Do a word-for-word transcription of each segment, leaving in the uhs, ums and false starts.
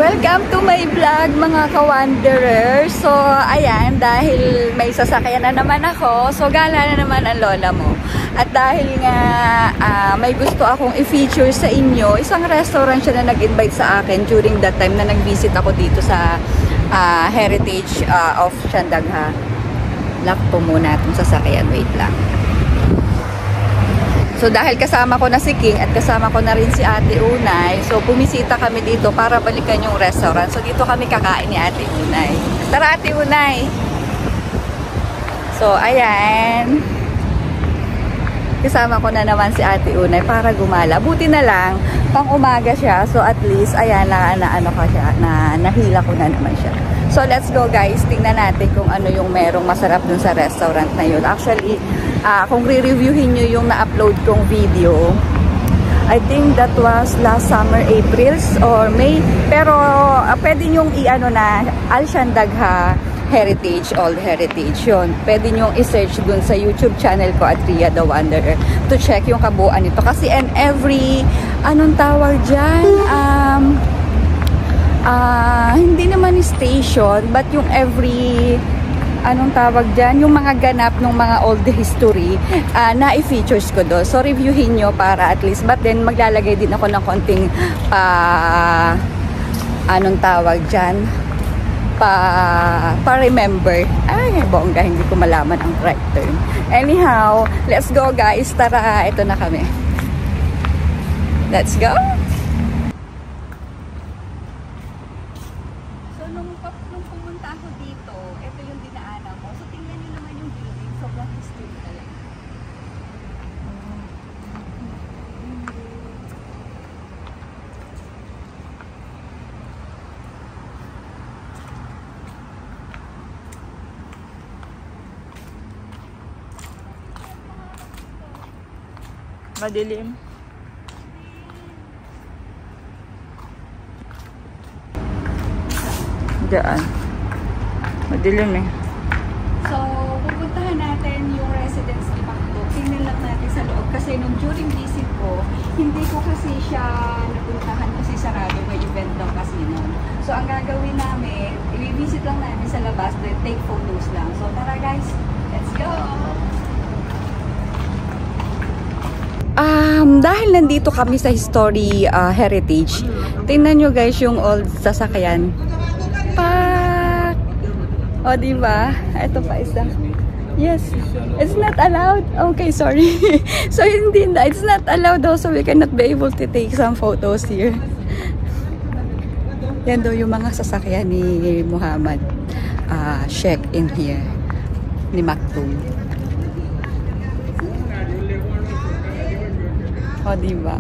Welcome to my vlog mga ka-wanderers. So ayan, dahil may sasakyan na naman ako, so gala na naman ang lola mo. At dahil nga uh, may gusto akong i-feature sa inyo, isang restaurant siya na nag-invite sa akin during that time na nag-visit ako dito sa uh, Heritage uh, of Siandagha. Lock po muna itong sasakyan, wait lang. So dahil kasama ko na si King at kasama ko na rin si Ate Unay, so pumisita kami dito para balikan yung restaurant. So dito kami kakain ni Ate Unay. Tara Ate Unay! So ayan, kasama ko na naman si Ate Unay para gumala. Buti na lang, pang umaga siya, so at least ayan na, na ano ka siya, na nahila ko na naman siya. So let's go guys, tingnan natin kung ano yung merong masarap dun sa restaurant na yun. Actually, uh, kung re-reviewin nyo yung na-upload kong video, I think that was last summer, April or May. Pero uh, pwede nyong i-ano na, Al Siandagha Heritage, Old Heritage yun. Pwede nyong i-search dun sa YouTube channel ko at Ria the Wanderer to check yung kabuuan nito. Kasi and every, anong tawag dyan? Um... Uh, hindi naman station, but yung every, anong tawag dyan, yung mga ganap ng mga old history, uh, na-i-features ko doon. So, reviewin nyo para at least, but then maglalagay din ako ng konting, pa, anong tawag dyan, pa, pa-remember. Ay, bongga, hindi ko malaman ang right term. Anyhow, let's go guys, tara, ito na kami. Let's go! Madilim. Diyan. Madilim eh. So, pupuntahan natin yung residence ng Pacto. Tingnan lang natin sa loob. Kasi nung during visit ko, hindi ko kasi siya napuntahan kasi sarado may event ng casino. So, ang gagawin namin, i-visit lang namin sa labas, then take photos lang. So, tara guys, let's go! Um, dahil nandito kami sa History uh, Heritage, tingnan nyo guys yung old sasakyan. Pak! O, diba? Ito pa isa. Yes. It's not allowed. Okay, sorry. So, hindi na. It's not allowed though, so we cannot be able to take some photos here. Yan daw yung mga sasakyan ni Muhammad uh, Sheikh in here. Ni Maktoum. O, diba?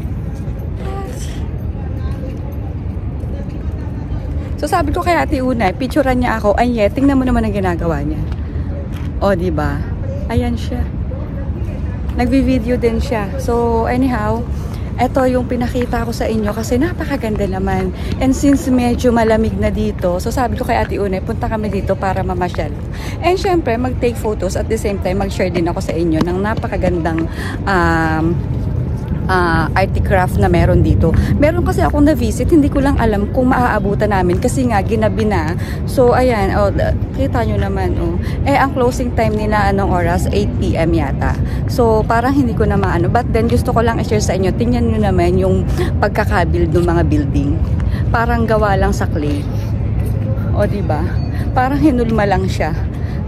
So, sabi ko kay Ate Unay, picturean niya ako. Ay, yeah, tingnan mo naman ang ginagawa niya. O, diba? Ayan siya. Nagvi-video din siya. So, anyhow, ito yung pinakita ko sa inyo kasi napakaganda naman. And since medyo malamig na dito, so sabi ko kay Ate Unay, punta kami dito para mamasyal. And syempre, mag-take photos at the same time, mag-share din ako sa inyo ng napakagandang um, Uh, articraft na meron dito. Meron kasi akong na-visit, hindi ko lang alam kung maaabutan namin kasi nga ginabi na. So ayan, oh, kita nyo naman oh. Eh ang closing time nila anong oras? eight p m yata. So parang hindi ko na maano, but then gusto ko lang i-share sa inyo. Tingnan nyo naman yung pagkakabuild ng mga building. Parang gawa lang sa clay. O diba? Parang hinulma lang siya.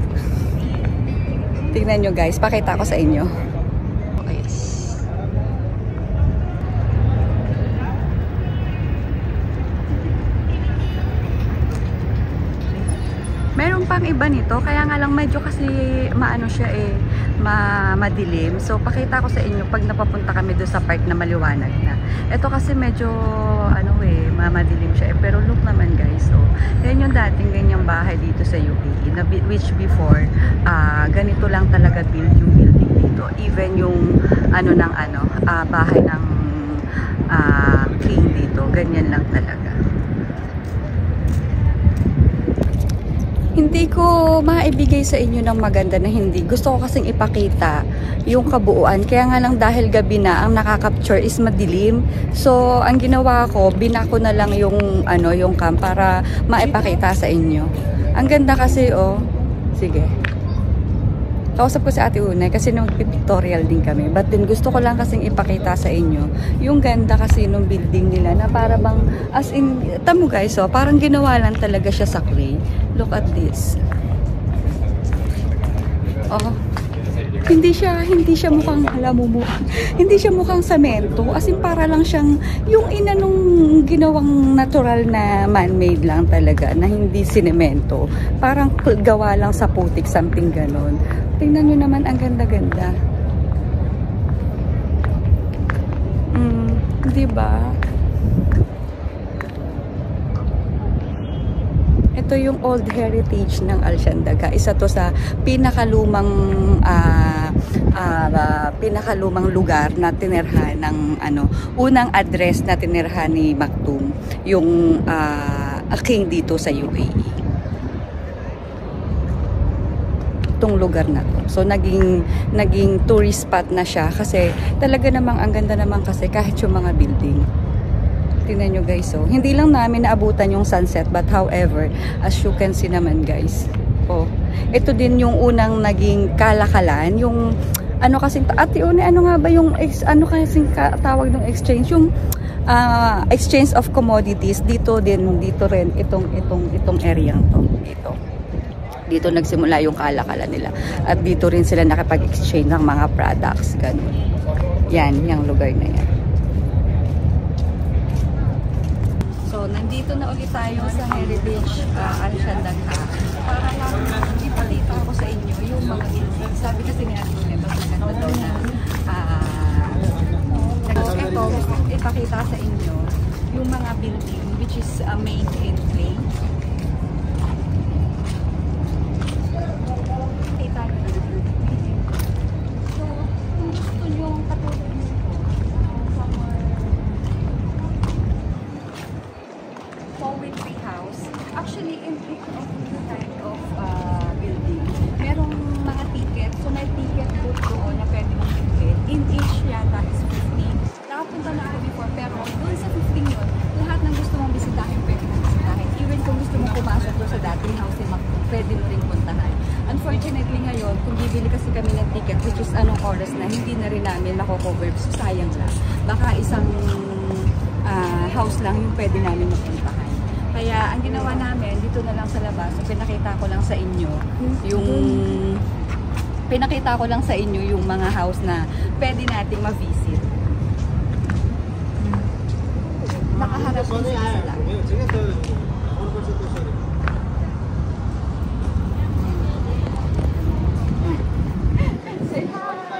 Tingnan nyo guys, pakita ko sa inyo. Meron pang iba nito, kaya nga lang medyo kasi maano siya eh, ma madilim. So pakita ko sa inyo pag napapunta kami doon sa part na maliwanag na. Ito kasi medyo ano eh, madilim siya eh, pero look naman guys. So, yan yung dating ganyang bahay dito sa U A E, na which before uh, ganito lang talaga build yung building dito. Even yung ano ng ano, uh, bahay ng uh, king dito, ganyan lang talaga. hindi ko maibigay sa inyo ng maganda na hindi. Gusto ko kasing ipakita yung kabuuan. Kaya nga lang dahil gabi na, ang nakaka-capture is madilim. So, ang ginawa ko, binako na lang yung, ano, yung cam para maipakita sa inyo. Ang ganda kasi, oh. Sige. Kausap ko si Ate Unay kasi nag-pictorial din kami. But then gusto ko lang kasing ipakita sa inyo yung ganda kasi nung building nila na para bang, as in, tamo guys, oh, parang ginawa lang talaga siya sa clay. Look at this. Oh. Hindi siya, hindi siya mukhang, alam mo mo, hindi siya mukhang semento. As in, para lang siyang, yung ina nung ginawang natural na man-made lang talaga, na hindi sinemento. Parang gawa lang sa putik, something ganon. Tingnan nyo naman, ang ganda-ganda. Mm, diba? Ito yung old heritage ng Alciendaga. Isa to sa pinakalumang uh, uh, uh, pinakalumang lugar na tinirhan ng ano, unang address na tinirhan ni Maktoum, yung uh, king dito sa U A E. Itong lugar na to. So naging naging tourist spot na siya kasi talaga namang ang ganda naman kasi kahit yung mga building. Tingnan nyo guys, so hindi lang namin naabutan yung sunset, but however, as you can see naman guys, oh, ito din yung unang naging kalakalan, yung ano kasing, Ate Une, ano nga ba yung ex, ano kasing tawag ng exchange, yung uh, exchange of commodities, dito din, dito rin, itong, itong, itong area to, dito. Dito nagsimula yung kalakalan nila. At dito rin sila nakapag-exchange ng mga products, ganun. Yan, yung lugar na yan. So, nandito na ulit tayo sa Heritage uh, Alciendaga. Para lang ipakita ko sa inyo yung mga building. Sabi kasi nga ito, mas maganda daw na uh, ito, ipakita sa inyo yung mga building which is uh, made in clay. So, kung gusto nyo katulad actually, in this kind of uh, building, merong mga ticket. So, may ticket booth doon na pwede mong ticket. In each yata is fifty. Nakapunta na ako before, pero doon sa fifty yun, lahat ng gusto mong bisitahin, pwede mong bisitahin. Even kung gusto mong pumasok doon sa dating house, pwede mo rin puntahan. Unfortunately ngayon, kung bibili kasi kami ng ticket, which is anong oras na, hindi na rin namin makocover. So, sayang lang. Baka isang uh, house lang yung pwede namin mapuntahan. Kaya ang ginawa namin, dito na lang sa labas, so pinakita ko lang sa inyo yung pinakita ko lang sa inyo yung mga house na pwede nating ma-visit. Nakaharap din sila sila. Say hi!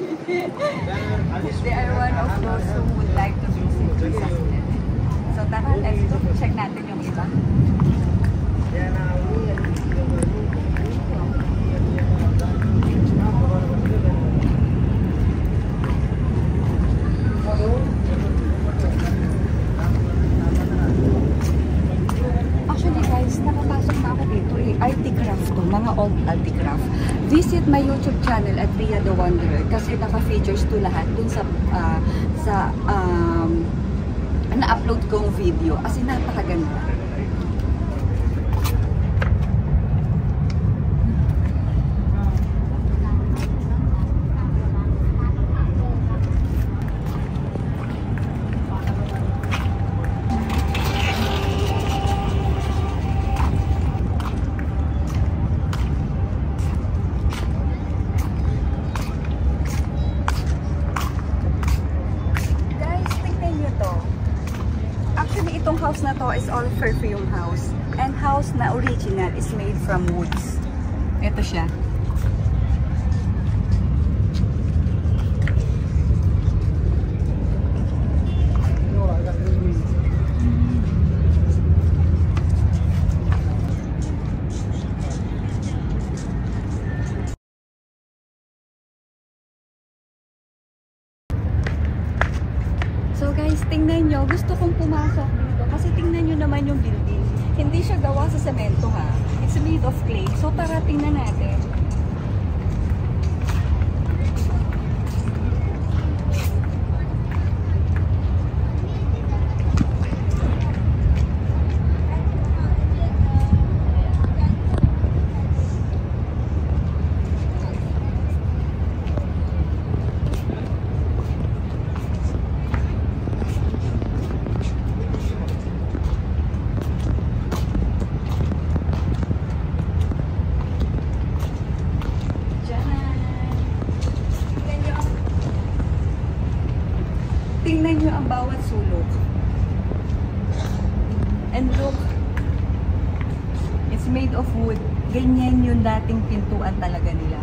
They are one of those who would like to visit Jesus. So tara, let's go. Check natin yung iba. Actually guys, nakapasok na ako dito eh. Articraft to, mga old articraft. Visit my YouTube channel at Ria the Wanderer kasi naka-features to lahat dun sa uh, sa um, na-upload kong video. As in, napakaganda. Itong house na to is all perfume house. And house na original is made from woods. Ito siya. So guys, tingnan nyo. Gusto kong pumasok dito. Kasi tingnan nyo naman yung building. Hindi siya gawa sa semento ha. It's made of clay. So tara, tingnan natin. Tingnan nyo ang bawat sulok. And look, it's made of wood. Ganyan yung dating pintuan talaga nila.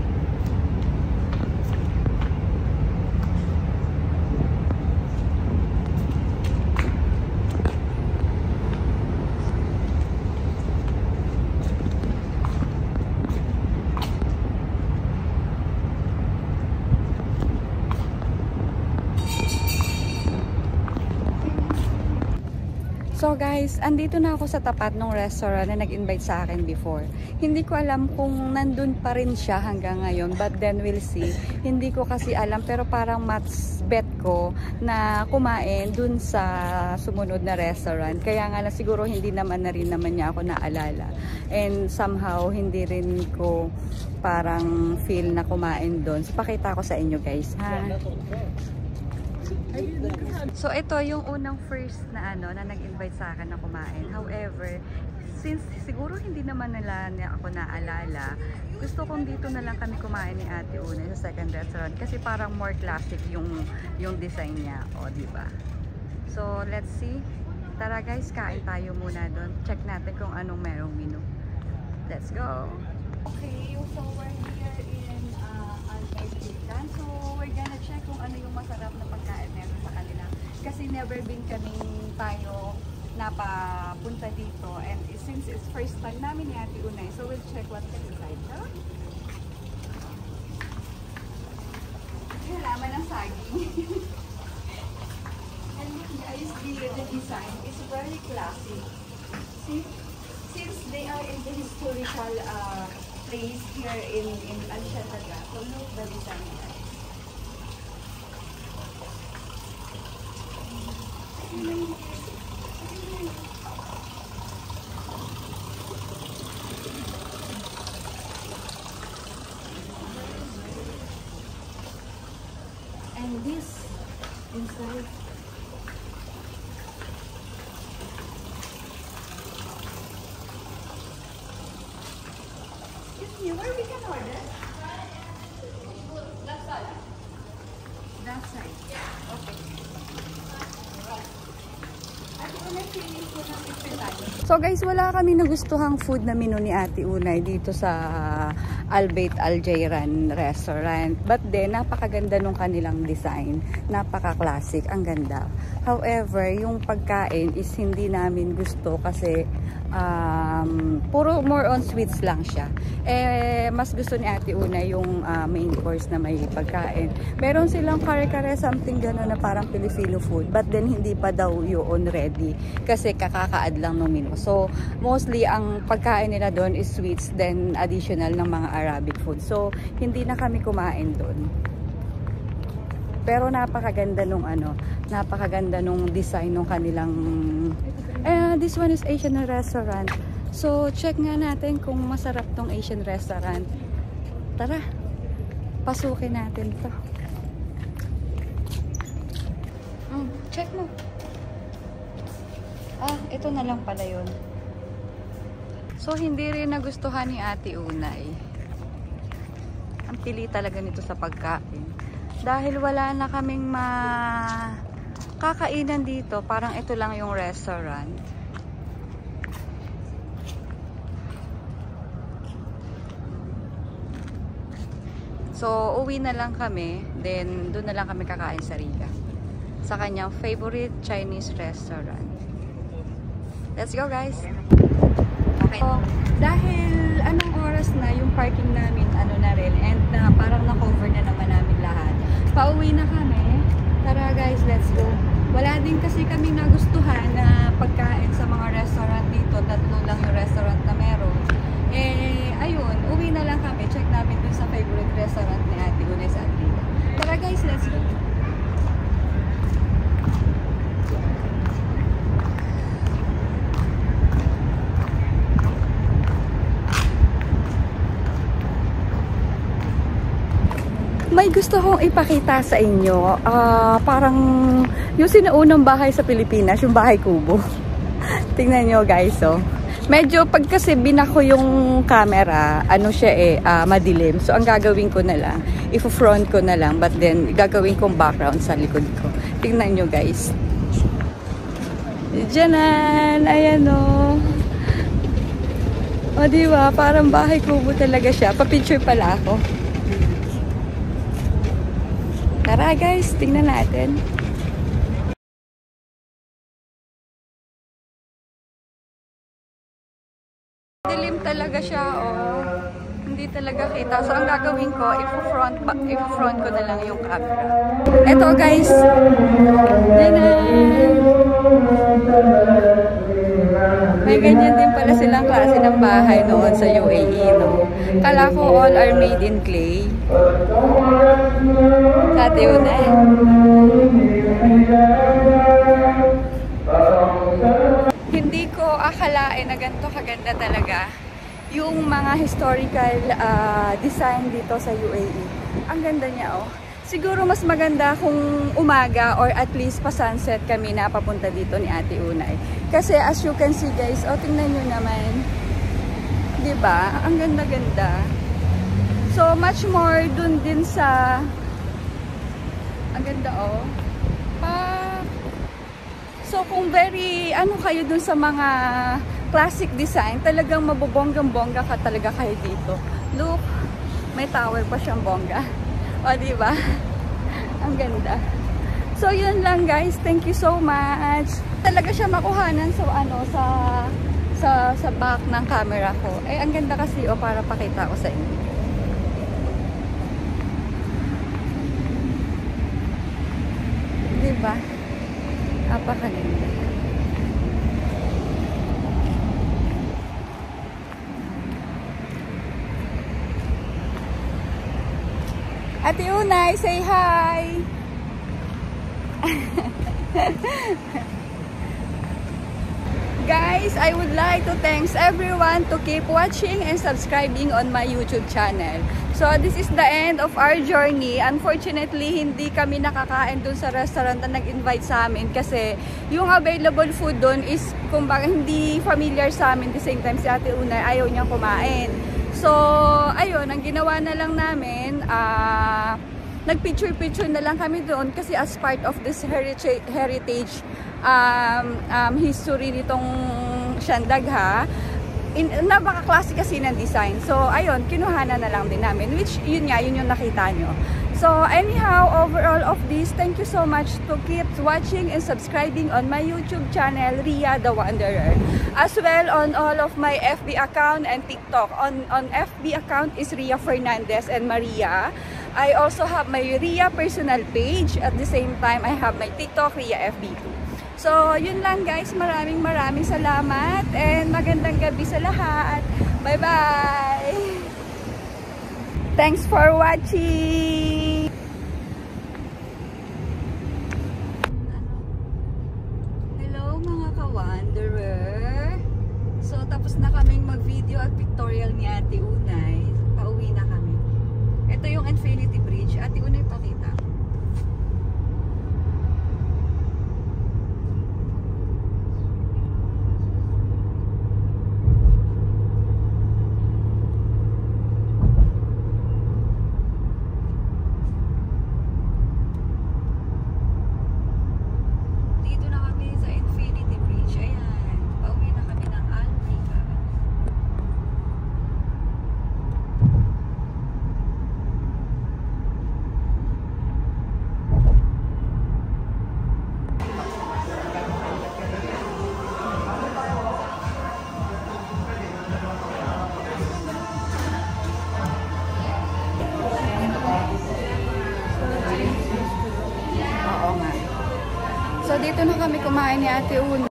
So guys, andito na ako sa tapat ng restaurant na nag-invite sa akin before. Hindi ko alam kung nandun pa rin siya hanggang ngayon, but then we'll see. Hindi ko kasi alam, pero parang match bet ko na kumain dun sa sumunod na restaurant. Kaya nga lang siguro hindi naman na rin naman niya ako naalala. And somehow, hindi rin ko parang feel na kumain dun. So pakita ko sa inyo guys, ha? So ito yung unang first na ano na nag-invite sa akin na kumain. However, since siguro hindi naman nila niya ako naalala, gusto kong dito na lang kami kumain ni Ate Una sa second restaurant kasi parang more classic yung yung design niya, o di ba? So let's see. Tara guys, kain tayo muna doon. Check natin kung anong merong menu. Let's go. Okay, so we're here in uh, Albay Chicken. So we're gonna check kung ano yung masarap na pagkain meron sa kanila. Kasi never been kaming tayo napapunta dito. And since it's first time namin ni Ate Unay, so we'll check what's inside. Huh? Yung laman ng saging. And guys, the, the design is very classic. See? Since they are in the historical uh, place here in, in Al-Shatadra, so look the design guys. And this inside. Where we can order? That side. That side. Yeah. Okay. So guys, wala kami nagustuhang food na menu ni Ate Unay dito sa Al Bayt Al Jayran restaurant. But then, napakaganda nung kanilang design. Napaka-classic. Ang ganda. However, yung pagkain is hindi namin gusto kasi um, puro more on sweets lang siya. Eh, mas gusto ni Ate Unay yung uh, main course na may pagkain. Meron silang kare-kare something gano'n na parang Filipino food. But then, hindi pa daw yun ready. Kasi kakakaad lang ng menu. So, mostly, ang pagkain nila doon is sweets, then additional ng mga Arabic food. So, hindi na kami kumain doon. Pero napakaganda nung ano, napakaganda nung design nung kanilang eh, this one is Asian restaurant. So, check nga natin kung masarap tong Asian restaurant. Tara, pasukin natin to. Mm, check mo. Ah, ito na lang pala yun. So, hindi rin nagustuhan ni Ate Unay. Ang pili talaga nito sa pagkain. Dahil wala na kaming makakainan dito, parang ito lang yung restaurant. So, uwi na lang kami. Then, doon na lang kami kakain sa Riga. Sa kanyang favorite Chinese restaurant. Let's go guys! Okay. So, dahil anong oras na yung parking namin ano na rin and uh, parang na-cover na naman namin lahat. Pauwi na kami. Tara guys, let's go. Wala din kasi kami nagustuhan na pagkain sa mga restaurant dito. Tatlo lang may gusto kong ipakita sa inyo. Uh, parang yung sinaunang bahay sa Pilipinas, yung bahay kubo. Tingnan nyo guys, oh. Medyo pag kasi binako yung camera, ano siya eh, uh, madilim. So ang gagawin ko na lang, ifo-front ko na lang, but then gagawin kong background sa likod ko. Tingnan nyo guys. Diyanan, ayan o. O diba, parang bahay kubo talaga siya. Pa-picture pala ako. Tara guys, tingnan natin. Dilim talaga siya, oh. Hindi talaga kita. So, ang gagawin ko, i-front, i-front ko na lang yung camera. Eto, guys. May ganyan din pala silang klase ng bahay noon sa U A E, no? Kala ko all are made in clay. Dati yun eh. Hindi ko akalain na ganito kaganda talaga yung mga historical uh, design dito sa U A E. Ang ganda niya, oh. Siguro mas maganda kung umaga or at least pa sunset kami na papunta dito ni Ate Unay. Kasi as you can see guys, oh, tingnan nyo naman. Diba? Ang ganda-ganda. So much more dun din sa... Ang ganda, oh. Pa... So kung very, ano kayo dun sa mga classic design, talagang mabobonggang-bongga ka talaga kayo dito. Look, may tower pa siyang bongga. O, diba? Ang ganda. So, yun lang guys. Thank you so much. Talaga siya makuhanan sa, ano, sa, sa, sa back ng camera ko. Eh, ang ganda kasi, o, para pakita ko sa inyo. Diba? Napakaganda. Ate Unay, say hi! Guys, I would like to thanks everyone to keep watching and subscribing on my YouTube channel. So, this is the end of our journey. Unfortunately, hindi kami nakakain dun sa restaurant na nag-invite sa amin kasi yung available food dun is, kumbaga, hindi familiar sa amin. At the same time, si Ate Unay ayaw niyang kumain. So, ayun, ang ginawa na lang namin, ah, uh, nagpicture-picture na lang kami doon kasi as part of this heritage, heritage um, um, history nitong Siandagha, in, napaka-classic kasi ng design. So, ayun, kinuhanan na lang din namin, which yun nga, yun yung nakita nyo. So, anyhow, overall of this, thank you so much to keep watching and subscribing on my YouTube channel, Ria the Wanderer. As well, on all of my F B account and TikTok. On, on F B account is Ria Fernandez and Maria. I also have my Ria personal page. At the same time, I have my TikTok, Ria F B too. So, yun lang guys. Maraming maraming salamat. And magandang gabi sa lahat. Bye-bye! Thanks for watching! Hello mga ka-wanderer! So, tapos na kaming mag-video at pictorial ni Ate Unay. Pauwi na kami. Ito yung Infinity Bridge. Ate Unay, pakita. So, dito na kami kumain ni Ate Unay.